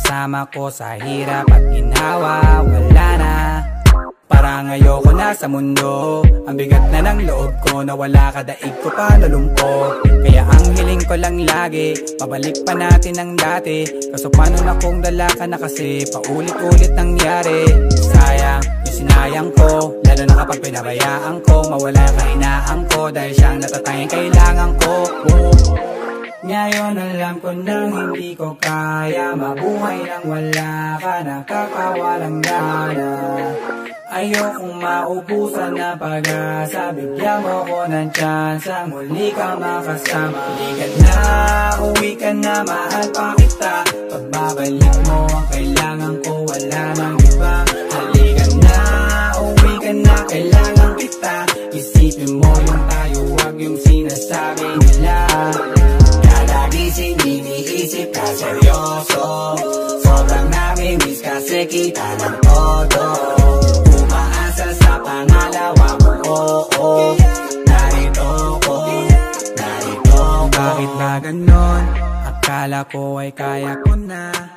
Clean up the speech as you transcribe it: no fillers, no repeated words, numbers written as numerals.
kasama ko sa hirap at ginhawa. Wala na, parang ayoko na sa mundo. Ang bigat na ng loob ko, nawala ka, daig ko pa nalumpo. Kaya ang hiling ko lang lagi, pabalik pa natin ang dati. Kaso paano na kung dala ka na kasi paulit-ulit nangyari. Sayang yung sinayang ko, lalo na kapag pinabayaan ko. Mawala ka inaan ko, dahil siyang natatanging kailangan ko. Ngayon alam ko nang hindi ko kaya mabuhay nang wala ka, nakakawalang gana. Ayokong maubusan na pag-asa, bigyan mo ko ng tsansa, muli ka makasama. Halika na, uwi ka na, mahal pa kita. Pagbabalik mo ang kailangan ko, wala nang iba. Halika na, uwi ka na, kailangan kita. Isipin mo yung tayo, wag yung sinasabi nila. Gising, iniisip ka seryoso. Sobrang nami-miss kasi kita ng todo. Umaasa sa pangalawa mo, oo. Narito ko, narito ko. Bakit ba ganon? Akala ko ay kaya ko na.